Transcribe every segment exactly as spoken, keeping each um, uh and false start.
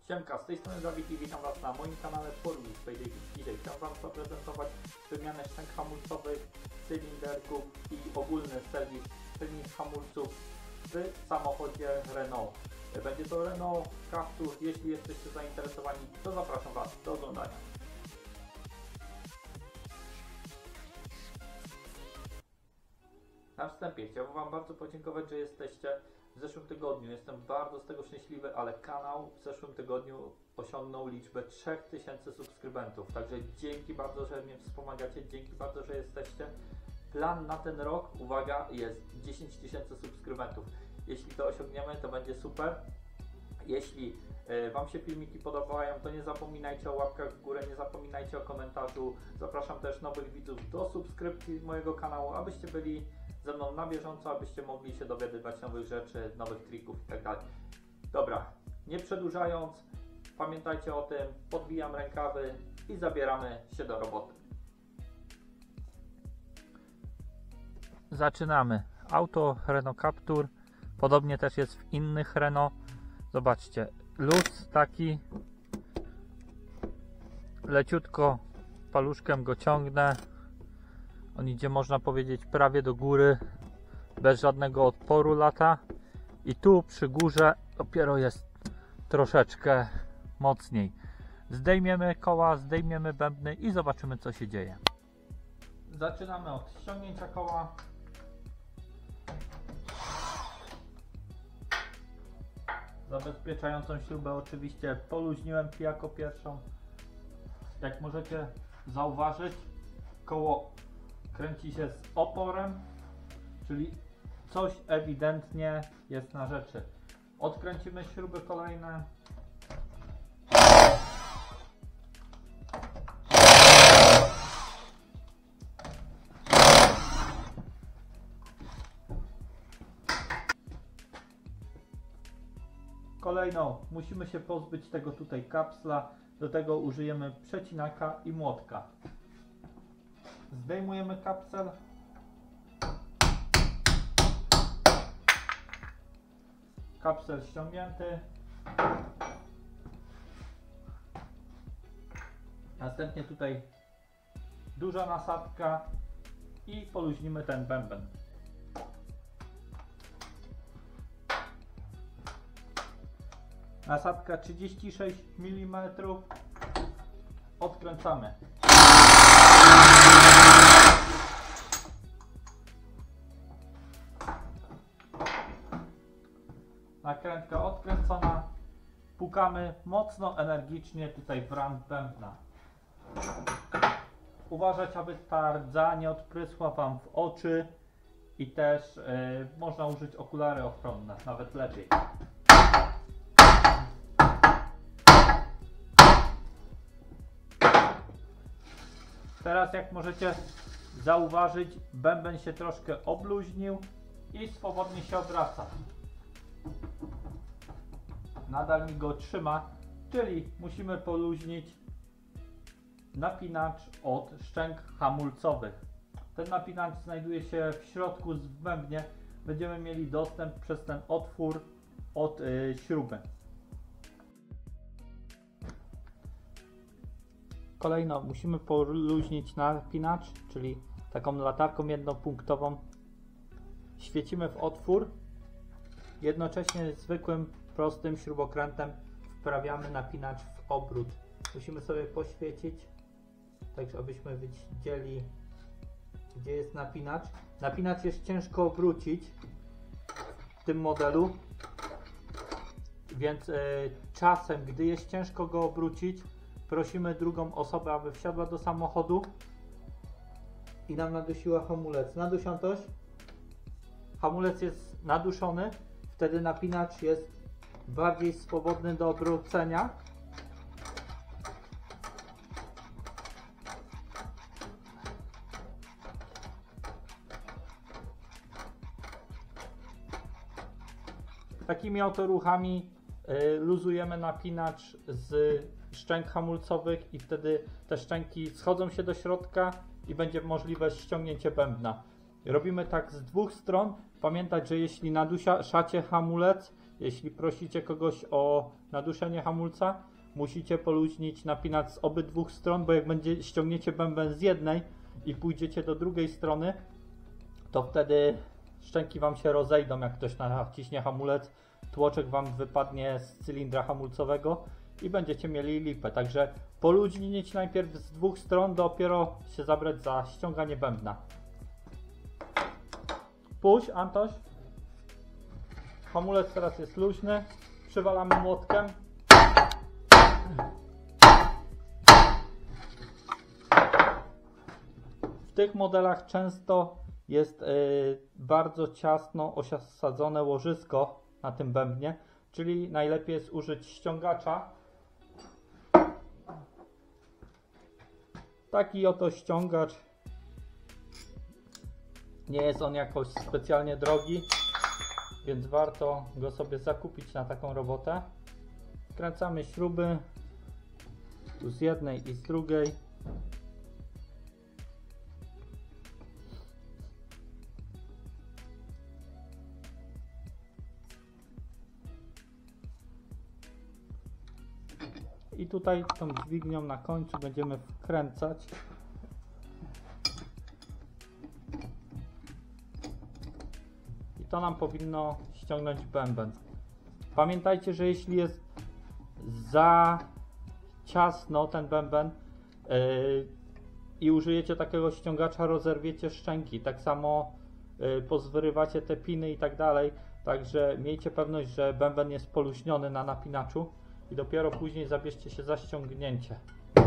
Siemka, z tej strony Dawid i witam Was na moim kanale Forward Payday. Dzisiaj chciałem Wam zaprezentować wymianę szczęk hamulcowych, cylinderków i ogólny serwis tylnych hamulców w samochodzie Renault. Będzie to Renault Captur. Jeśli jesteście zainteresowani, to zapraszam Was do oglądania. Na wstępie chciałbym Wam bardzo podziękować, że jesteście w zeszłym tygodniu. Jestem bardzo z tego szczęśliwy, ale kanał w zeszłym tygodniu osiągnął liczbę trzy tysiące subskrybentów. Także dzięki bardzo, że mnie wspomagacie, dzięki bardzo, że jesteście. Plan na ten rok, uwaga, jest dziesięć tysięcy subskrybentów. Jeśli to osiągniemy, to będzie super. Jeśli y, Wam się filmiki podobają, to nie zapominajcie o łapkach w górę, nie zapominajcie o komentarzu. Zapraszam też nowych widzów do subskrypcji mojego kanału, abyście byli ze mną na bieżąco, abyście mogli się dowiadywać nowych rzeczy, nowych trików itd. Dobra, nie przedłużając, pamiętajcie o tym, podbijam rękawy i zabieramy się do roboty. Zaczynamy. Auto Renault Captur, podobnie też jest w innych Renault. Zobaczcie, luz taki, leciutko paluszkiem go ciągnę. On idzie, można powiedzieć, prawie do góry, bez żadnego odporu lata. I tu przy górze dopiero jest troszeczkę mocniej. Zdejmiemy koła, zdejmiemy bębny i zobaczymy, co się dzieje. Zaczynamy od ściągnięcia koła. Zabezpieczającą śrubę oczywiście poluźniłem jako pierwszą. Jak możecie zauważyć, koło kręci się z oporem, czyli coś ewidentnie jest na rzeczy. Odkręcimy śruby kolejne. Kolejno musimy się pozbyć tego tutaj kapsla, do tego użyjemy przecinaka i młotka. Zdejmujemy kapsel. Kapsel ściągnięty. Następnie tutaj duża nasadka i poluźnimy ten bęben. Nasadka trzydzieści sześć milimetrów. Odkręcamy. Nakrętka odkręcona. Pukamy mocno, energicznie tutaj w rant bębna. Uważać, aby ta rdza nie odprysła Wam w oczy i też yy, można użyć okulary ochronne, nawet lepiej. Teraz, jak możecie zauważyć, bęben się troszkę obluźnił i swobodnie się obraca. Nadal mi go trzyma, czyli musimy poluźnić napinacz od szczęk hamulcowych. Ten napinacz znajduje się w środku w bębnie. Będziemy mieli dostęp przez ten otwór od yy, śruby. Kolejno musimy poluźnić napinacz, czyli taką latarką jednopunktową. Świecimy w otwór. Jednocześnie zwykłym, prostym śrubokrętem wprawiamy napinacz w obrót. Musimy sobie poświecić, tak żebyśmy widzieli, gdzie jest napinacz. Napinacz jest ciężko obrócić w tym modelu, więc yy, czasem, gdy jest ciężko go obrócić, prosimy drugą osobę, aby wsiadła do samochodu i nam nadusiła hamulec. Nadusiątość. Hamulec jest naduszony, wtedy napinacz jest bardziej swobodny do obrócenia. Takimi oto ruchami y, luzujemy napinacz z szczęk hamulcowych i wtedy te szczęki schodzą się do środka i będzie możliwe ściągnięcie bębna. Robimy tak z dwóch stron. Pamiętać, że jeśli naduszacie hamulec, jeśli prosicie kogoś o naduszenie hamulca, musicie poluźnić napinacz z obydwu stron, bo jak będzie, ściągniecie bęben z jednej i pójdziecie do drugiej strony, to wtedy szczęki wam się rozejdą, jak ktoś naciśnie hamulec, tłoczek wam wypadnie z cylindra hamulcowego i będziecie mieli lipę. Także poluźnić najpierw z dwóch stron, dopiero się zabrać za ściąganie bębna. Puść, Antoś. Hamulec teraz jest luźny. Przywalamy młotkiem. W tych modelach często jest yy, bardzo ciasno osadzone łożysko na tym bębnie, czyli najlepiej jest użyć ściągacza. Taki oto ściągacz. Nie jest on jakoś specjalnie drogi, więc warto go sobie zakupić na taką robotę. Wkręcamy śruby tu z jednej i z drugiej. I tutaj tą dźwignią na końcu będziemy wkręcać. I to nam powinno ściągnąć bęben. Pamiętajcie, że jeśli jest za ciasno ten bęben yy, i użyjecie takiego ściągacza, rozerwiecie szczęki. Tak samo yy, pozwyrywacie te piny i tak dalej. Także miejcie pewność, że bęben jest poluźniony na napinaczu. I dopiero później zabierzcie się za ściągnięcie.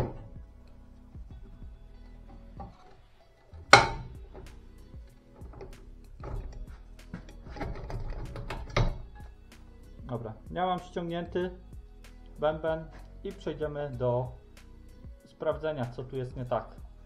Dobra, ja mam ściągnięty bęben i przejdziemy do sprawdzenia, co tu jest nie tak.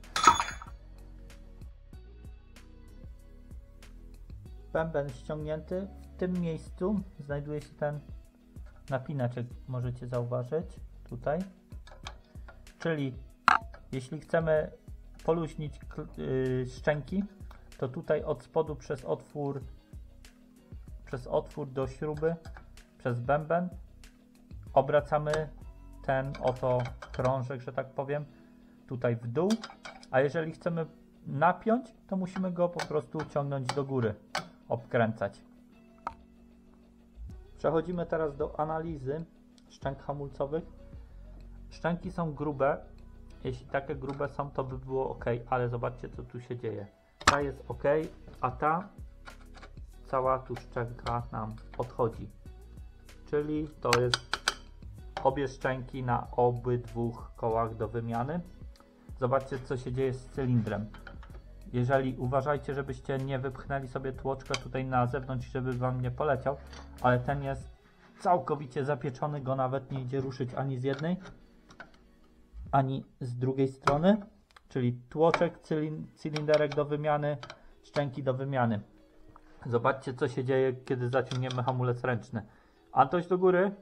Bęben ściągnięty. W tym miejscu znajduje się ten napinaczek, możecie zauważyć tutaj. Czyli jeśli chcemy poluźnić yy, szczęki, to tutaj od spodu przez otwór przez otwór do śruby, przez bęben obracamy ten oto krążek, że tak powiem, tutaj w dół, a jeżeli chcemy napiąć, to musimy go po prostu ciągnąć do góry, obkręcać. Przechodzimy teraz do analizy szczęk hamulcowych. Szczęki są grube. Jeśli takie grube są, to by było ok, ale zobaczcie, co tu się dzieje. Ta jest ok, a ta cała tu szczęka nam odchodzi. Czyli to jest obie szczęki na obydwu kołach do wymiany. Zobaczcie, co się dzieje z cylindrem. Jeżeli uważajcie, żebyście nie wypchnęli sobie tłoczka tutaj na zewnątrz, żeby wam nie poleciał, ale ten jest całkowicie zapieczony, go nawet nie idzie ruszyć ani z jednej, ani z drugiej strony, czyli tłoczek, cylin cylinderek do wymiany, szczęki do wymiany. Zobaczcie, co się dzieje, kiedy zaciągniemy hamulec ręczny. Antoś, do góry.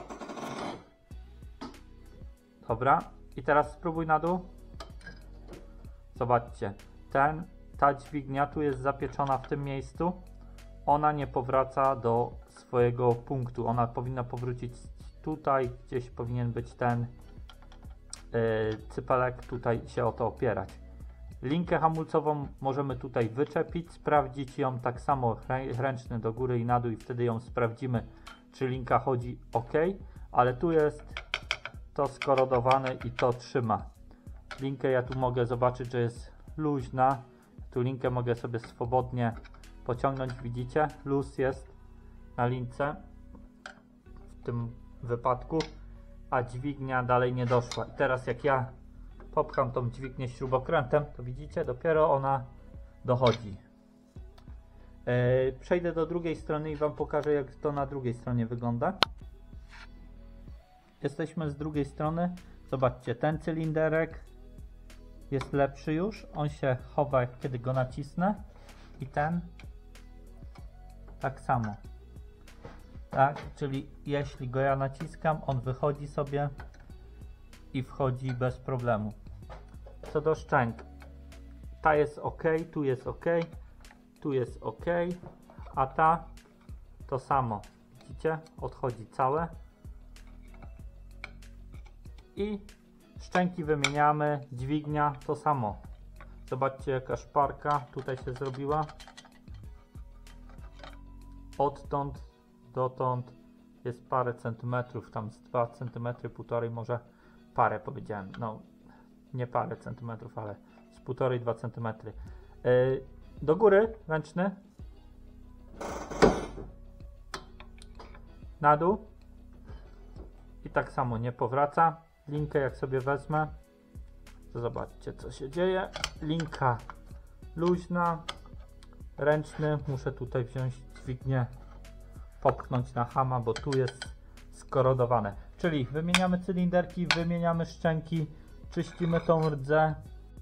Dobra, i teraz spróbuj na dół. Zobaczcie. Ten, ta dźwignia tu jest zapieczona w tym miejscu, ona nie powraca do swojego punktu, ona powinna powrócić tutaj, gdzieś powinien być ten yy, cypelek, tutaj się o to opierać. Linkę hamulcową możemy tutaj wyczepić, sprawdzić ją tak samo ręczny do góry i na dół i wtedy ją sprawdzimy, czy linka chodzi ok, ale tu jest to skorodowane i to trzyma. Linkę ja tu mogę zobaczyć, że jest luźna. Tu linkę mogę sobie swobodnie pociągnąć, widzicie? Luz jest na lince w tym wypadku, a dźwignia dalej nie doszła. I teraz jak ja popcham tą dźwignię śrubokrętem, to widzicie, dopiero ona dochodzi. Yy, przejdę do drugiej strony i wam pokażę, jak to na drugiej stronie wygląda. Jesteśmy z drugiej strony. Zobaczcie, ten cylinderek jest lepszy już, on się chowa, kiedy go nacisnę, i ten tak samo, tak, czyli jeśli go ja naciskam, on wychodzi sobie i wchodzi bez problemu. Co do szczęk, ta jest ok, tu jest ok, tu jest ok, a ta to samo. widzicie, odchodzi całe. I szczęki wymieniamy, dźwignia to samo. Zobaczcie, jaka szparka tutaj się zrobiła. Odtąd dotąd jest parę centymetrów, tam z dwa centymetry, półtorej, może parę powiedziałem, no nie parę centymetrów, ale z półtorej dwa centymetry. Yy, do góry ręczny, na dół i tak samo nie powraca. Linkę jak sobie wezmę, to zobaczcie, co się dzieje. Linka luźna, ręczny, muszę tutaj wziąć dźwignię, popchnąć na hama, bo tu jest skorodowane. Czyli wymieniamy cylinderki, wymieniamy szczęki, czyścimy tą rdzę,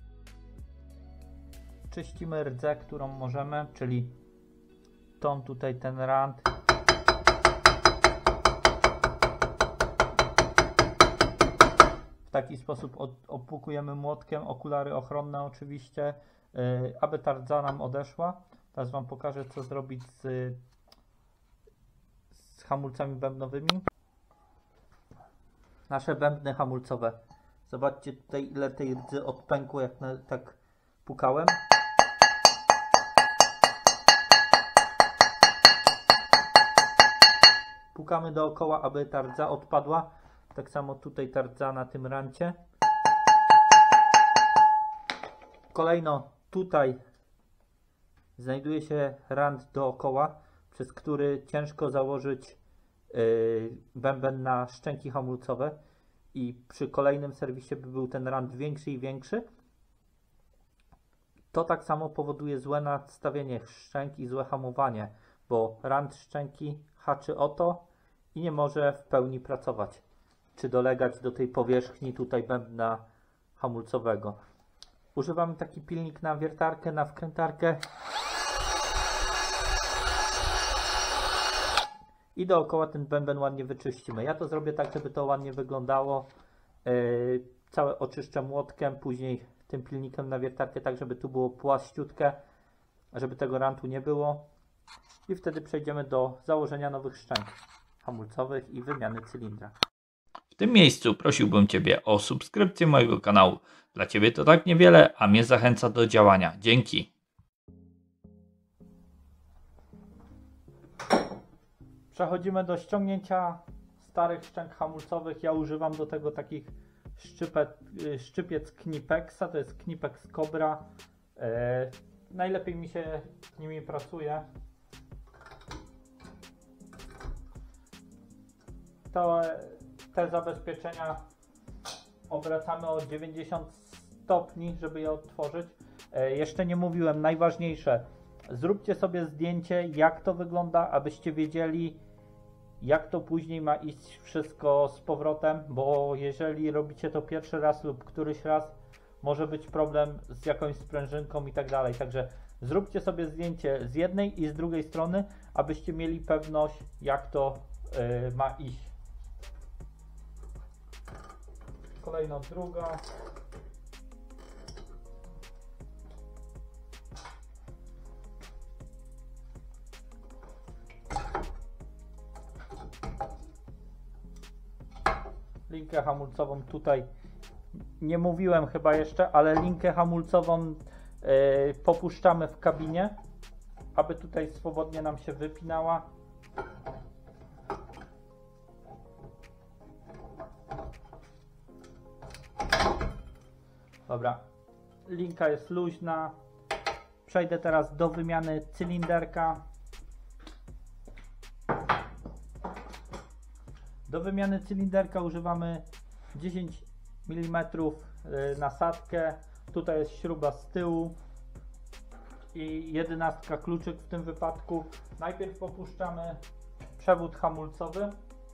czyścimy rdzę, którą możemy, czyli tą tutaj, ten rand. W taki sposób opłukujemy młotkiem, okulary ochronne oczywiście, yy, aby ta rdza nam odeszła. Teraz Wam pokażę, co zrobić z, z hamulcami bębnowymi. Nasze bębny hamulcowe. Zobaczcie tutaj, ile tej rdzy odpękło, jak na, tak pukałem. Pukamy dookoła, aby ta rdza odpadła. Tak samo tutaj ta rdza na tym rancie. Kolejno tutaj znajduje się rand dookoła, przez który ciężko założyć yy, bęben na szczęki hamulcowe i przy kolejnym serwisie by był ten rand większy i większy. To tak samo powoduje złe nadstawienie szczęk i złe hamowanie, bo rand szczęki haczy o to i nie może w pełni pracować, czy dolegać do tej powierzchni tutaj bębna hamulcowego. Używamy taki pilnik na wiertarkę, na wkrętarkę i dookoła ten bęben ładnie wyczyścimy. Ja to zrobię tak, żeby to ładnie wyglądało. Yy, całe oczyszczę młotkiem, później tym pilnikiem na wiertarkę, tak żeby tu było płaściutkie, żeby tego rantu nie było. I wtedy przejdziemy do założenia nowych szczęk hamulcowych i wymiany cylindra. W tym miejscu prosiłbym Ciebie o subskrypcję mojego kanału. Dla Ciebie to tak niewiele, a mnie zachęca do działania. Dzięki. Przechodzimy do ściągnięcia starych szczęk hamulcowych. Ja używam do tego takich szczypet, szczypiec Knipexa, to jest Knipex Cobra. Yy, najlepiej mi się z nimi pracuje. To, te zabezpieczenia obracamy o dziewięćdziesiąt stopni, żeby je otworzyć. E, jeszcze nie mówiłem, najważniejsze, zróbcie sobie zdjęcie, jak to wygląda, abyście wiedzieli, jak to później ma iść wszystko z powrotem, bo jeżeli robicie to pierwszy raz lub któryś raz, może być problem z jakąś sprężynką i tak dalej. Także zróbcie sobie zdjęcie z jednej i z drugiej strony, abyście mieli pewność, jak to y, ma iść. Kolejno druga. Linkę hamulcową tutaj nie mówiłem chyba jeszcze, ale linkę hamulcową yy, popuszczamy w kabinie, aby tutaj swobodnie nam się wypinała. Dobra, linka jest luźna. Przejdę teraz do wymiany cylinderka. Do wymiany cylinderka używamy dziesięć milimetrów nasadkę. Tutaj jest śruba z tyłu i jedenastka kluczyk w tym wypadku. Najpierw popuszczamy przewód hamulcowy.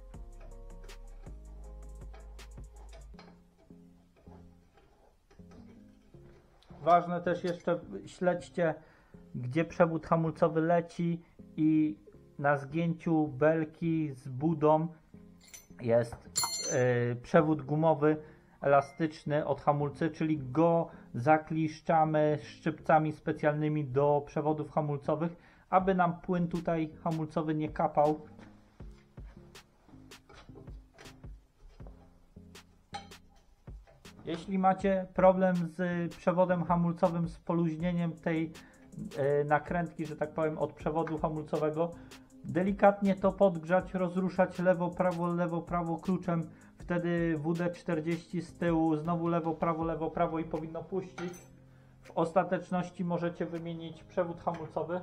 Ważne też jeszcze, śledźcie, gdzie przewód hamulcowy leci i na zgięciu belki z budą jest yy, przewód gumowy elastyczny od hamulcy, czyli go zakliszczamy szczypcami specjalnymi do przewodów hamulcowych, aby nam płyn tutaj hamulcowy nie kapał. Jeśli macie problem z przewodem hamulcowym, z poluźnieniem tej e, nakrętki, że tak powiem, od przewodu hamulcowego, delikatnie to podgrzać, rozruszać lewo, prawo, lewo, prawo kluczem, wtedy W D czterdzieści z tyłu, znowu lewo, prawo, lewo, prawo i powinno puścić. W ostateczności możecie wymienić przewód hamulcowy.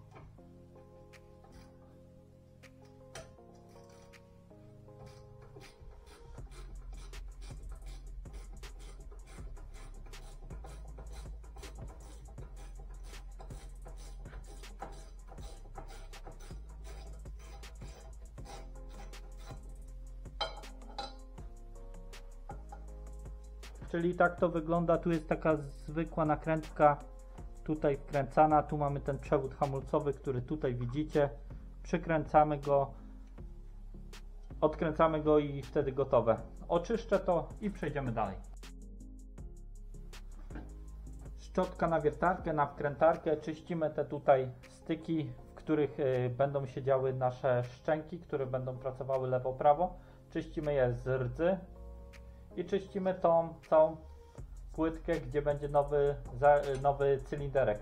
Czyli tak to wygląda, tu jest taka zwykła nakrętka tutaj wkręcana, tu mamy ten przewód hamulcowy, który tutaj widzicie, przykręcamy go, odkręcamy go i wtedy gotowe. Oczyszczę to i przejdziemy dalej. Szczotka na wiertarkę, na wkrętarkę, czyścimy te tutaj styki, w których y, będą siedziały nasze szczęki, które będą pracowały lewo-prawo, czyścimy je z rdzy. I czyścimy tą całą płytkę, gdzie będzie nowy, za, nowy cylinderek.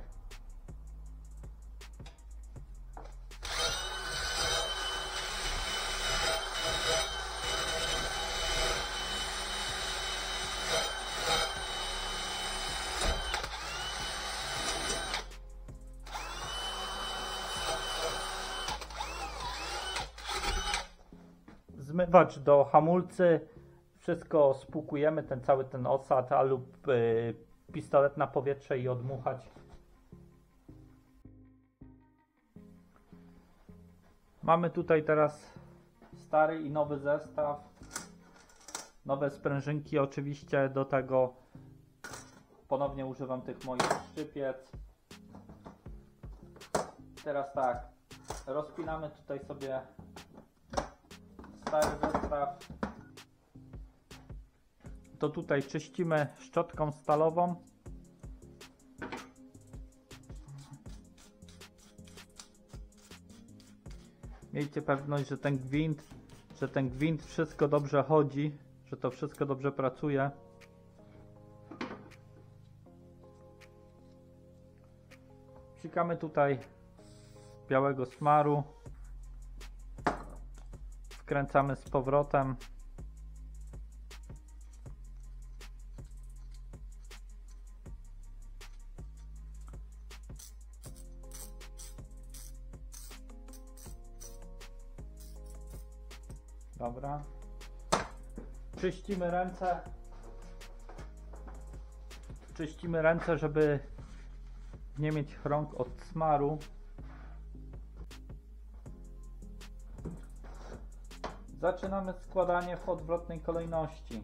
Zmywacz do hamulcy. Wszystko spłukujemy, ten cały ten osad, a lub y, pistolet na powietrze i odmuchać. Mamy tutaj teraz stary i nowy zestaw. Nowe sprężynki oczywiście, do tego ponownie używam tych moich szczypiec. Teraz tak, rozpinamy tutaj sobie stary zestaw. To tutaj czyścimy szczotką stalową. Miejcie pewność, że ten gwint, że ten gwint wszystko dobrze chodzi, że to wszystko dobrze pracuje. Psikamy tutaj białego smaru. Wkręcamy z powrotem. Dobra. Czyścimy ręce. Czyścimy ręce, żeby nie mieć rąk od smaru. Zaczynamy składanie w odwrotnej kolejności.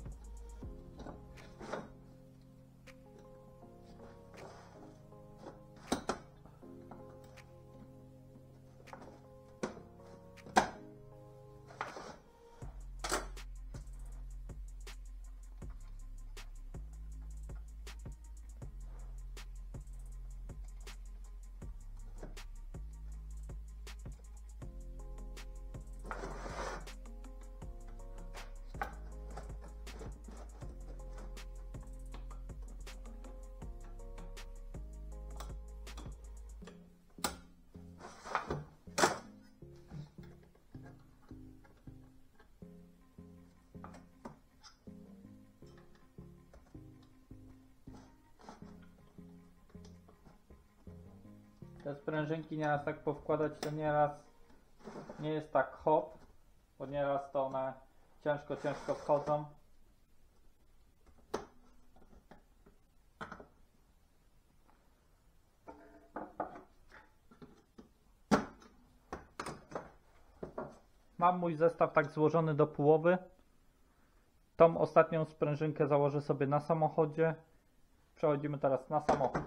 Te sprężynki nieraz tak powkładać, to nieraz nie jest tak hop, bo nieraz to one ciężko, ciężko wchodzą. Mam mój zestaw tak złożony do połowy. Tą ostatnią sprężynkę założę sobie na samochodzie. Przechodzimy teraz na samochód.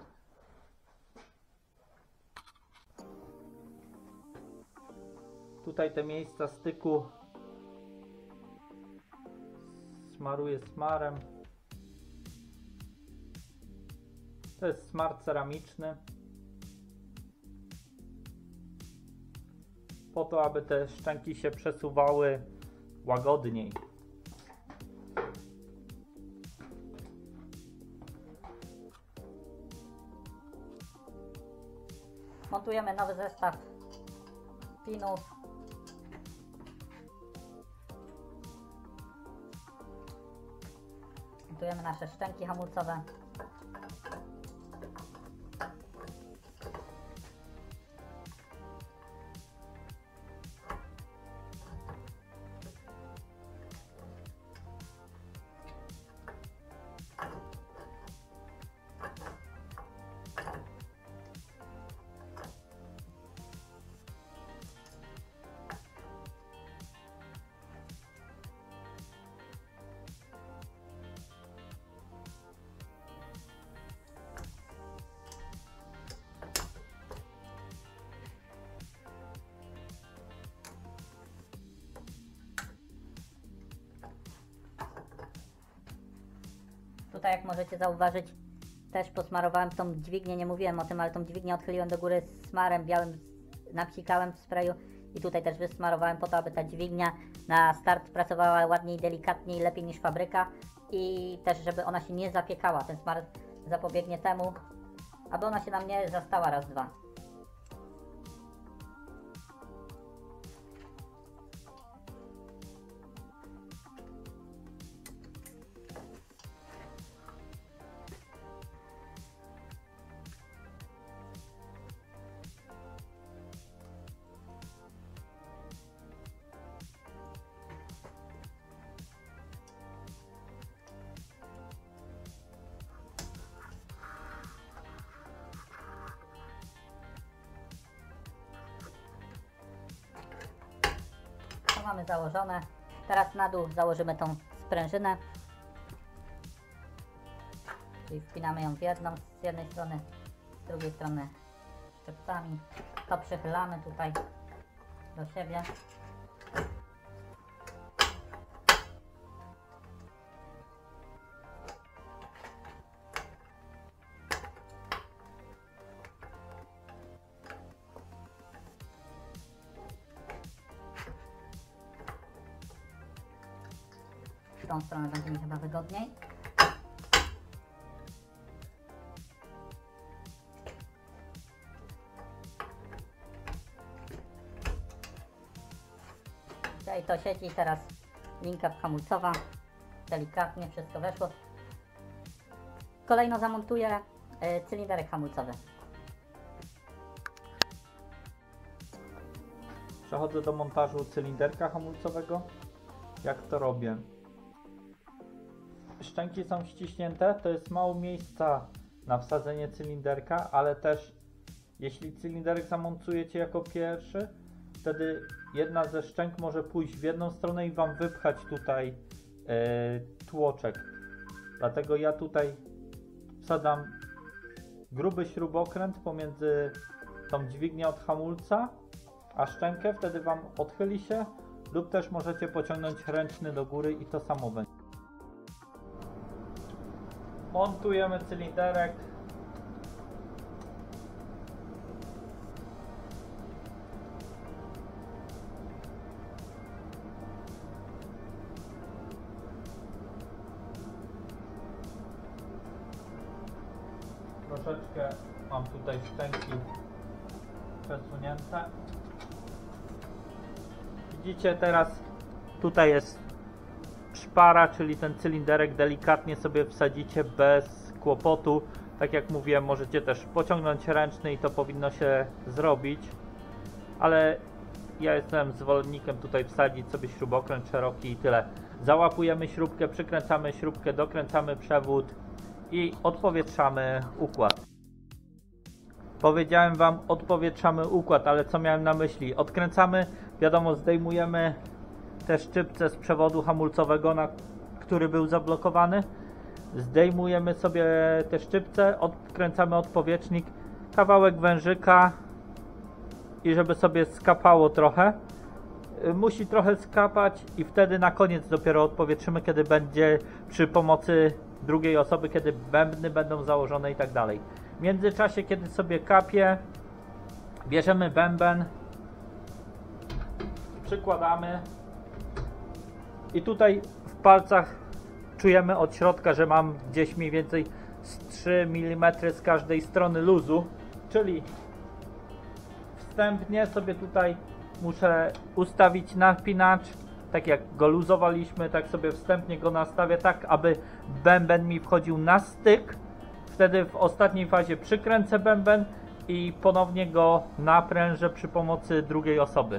Tutaj te miejsca styku smaruję smarem. To jest smar ceramiczny. Po to, aby te szczęki się przesuwały łagodniej. Montujemy nowy zestaw pinów. Montujemy nasze szczęki hamulcowe. Tutaj, jak możecie zauważyć, też posmarowałem tą dźwignię, nie mówiłem o tym, ale tą dźwignię odchyliłem do góry smarem białym, napsikałem w sprayu i tutaj też wysmarowałem po to, aby ta dźwignia na start pracowała ładniej, delikatniej, lepiej niż fabryka i też, żeby ona się nie zapiekała. Ten smar zapobiegnie temu, aby ona się nam nie zastała raz, dwa. Mamy założone. Teraz na dół założymy tą sprężynę. Czyli wpinamy ją w jedną, z jednej strony, z drugiej strony szczepcami. To przychylamy tutaj do siebie. W tą stronę będzie mi chyba wygodniej. I to siedzi teraz linka hamulcowa. Delikatnie wszystko weszło. Kolejno zamontuję y, cylinderek hamulcowy. Przechodzę do montażu cylinderka hamulcowego. Jak to robię? Szczęki są ściśnięte, to jest mało miejsca na wsadzenie cylinderka, ale też jeśli cylinderek zamontujecie jako pierwszy, wtedy jedna ze szczęk może pójść w jedną stronę i Wam wypchać tutaj yy, tłoczek. Dlatego ja tutaj wsadzam gruby śrubokręt pomiędzy tą dźwignię od hamulca a szczękę, wtedy Wam odchyli się, lub też możecie pociągnąć ręczny do góry i to samo będzie. Montujemy cylinderek. Troszeczkę mam tutaj szczęki przesunięte. Widzicie teraz, tutaj jest szpara, czyli ten cylinderek delikatnie sobie wsadzicie bez kłopotu. Tak jak mówiłem, możecie też pociągnąć ręczny i to powinno się zrobić, ale ja jestem zwolennikiem tutaj wsadzić sobie śrubokręt szeroki i tyle. Załapujemy śrubkę, przykręcamy śrubkę, dokręcamy przewód i odpowietrzamy układ. Powiedziałem Wam, odpowietrzamy układ, ale co miałem na myśli? Odkręcamy, wiadomo, zdejmujemy te szczypce z przewodu hamulcowego, na który był zablokowany. Zdejmujemy sobie te szczypce, odkręcamy odpowietrznik, kawałek wężyka i żeby sobie skapało trochę. Musi trochę skapać i wtedy na koniec dopiero odpowietrzymy, kiedy będzie przy pomocy drugiej osoby, kiedy bębny będą założone i tak dalej. W międzyczasie, kiedy sobie kapie, bierzemy bęben, przykładamy i tutaj w palcach czujemy od środka, że mam gdzieś mniej więcej z trzy milimetry z każdej strony luzu, czyli wstępnie sobie tutaj muszę ustawić napinacz, tak jak go luzowaliśmy, tak sobie wstępnie go nastawię, tak aby bęben mi wchodził na styk. Wtedy w ostatniej fazie przykręcę bęben i ponownie go naprężę przy pomocy drugiej osoby.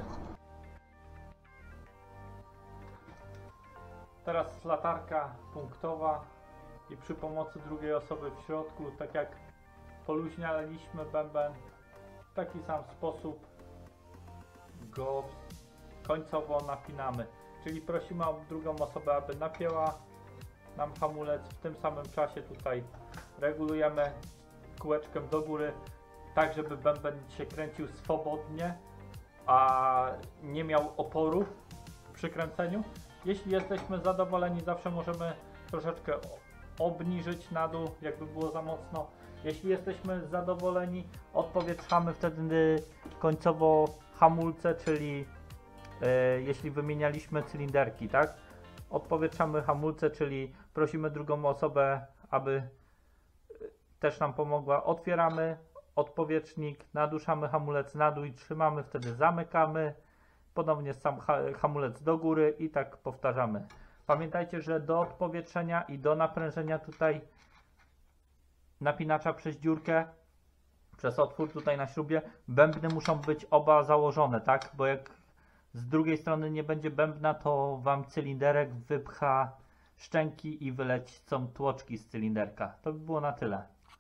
Teraz latarka punktowa i przy pomocy drugiej osoby w środku, tak jak poluźnialiśmy bęben, w taki sam sposób go końcowo napinamy. Czyli prosimy o drugą osobę, aby napięła nam hamulec. W tym samym czasie tutaj regulujemy kółeczkiem do góry, tak żeby bęben się kręcił swobodnie, a nie miał oporu przy kręceniu. Jeśli jesteśmy zadowoleni, zawsze możemy troszeczkę obniżyć na dół, jakby było za mocno. Jeśli jesteśmy zadowoleni, odpowietrzamy wtedy końcowo hamulce, czyli e, jeśli wymienialiśmy cylinderki, tak? Odpowietrzamy hamulce, czyli prosimy drugą osobę, aby też nam pomogła. Otwieramy odpowietrznik, naduszamy hamulec na dół i trzymamy, wtedy zamykamy. Ponownie sam hamulec do góry i tak powtarzamy. Pamiętajcie, że do odpowietrzenia i do naprężenia tutaj napinacza przez dziurkę, przez otwór tutaj na śrubie, bębny muszą być oba założone, tak? Bo jak z drugiej strony nie będzie bębna, to wam cylinderek wypcha szczęki i wylecą tłoczki z cylinderka. To by było na tyle.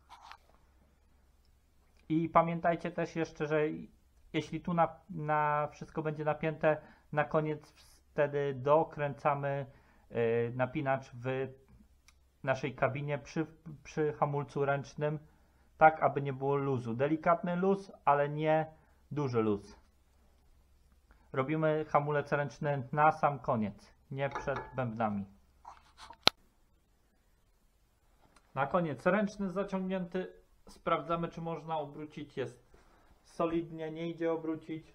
I pamiętajcie też jeszcze, że jeśli tu na, na wszystko będzie napięte, na koniec wtedy dokręcamy y, napinacz w naszej kabinie przy, przy hamulcu ręcznym, tak aby nie było luzu. Delikatny luz, ale nie duży luz. Robimy hamulec ręczny na sam koniec, nie przed bębnami. Na koniec ręczny zaciągnięty. Sprawdzamy, czy można obrócić. Jest solidnie, nie idzie obrócić.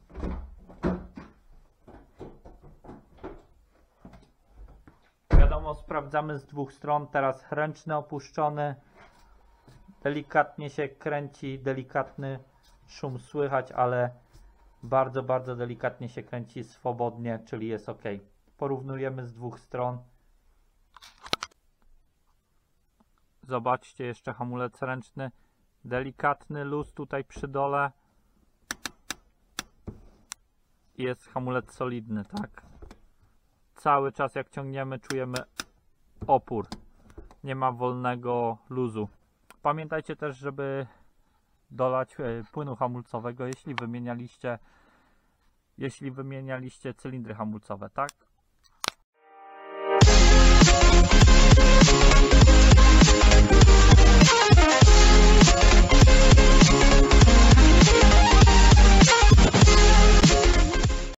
Wiadomo, sprawdzamy z dwóch stron. Teraz ręczny opuszczony. Delikatnie się kręci, delikatny szum słychać, ale bardzo, bardzo delikatnie się kręci, swobodnie, czyli jest ok. Porównujemy z dwóch stron. Zobaczcie, jeszcze hamulec ręczny. Delikatny luz tutaj przy dole. Jest hamulec solidny, tak? Cały czas jak ciągniemy, czujemy opór. Nie ma wolnego luzu. Pamiętajcie też, żeby dolać płynu hamulcowego, jeśli wymienialiście jeśli wymienialiście cylindry hamulcowe, tak?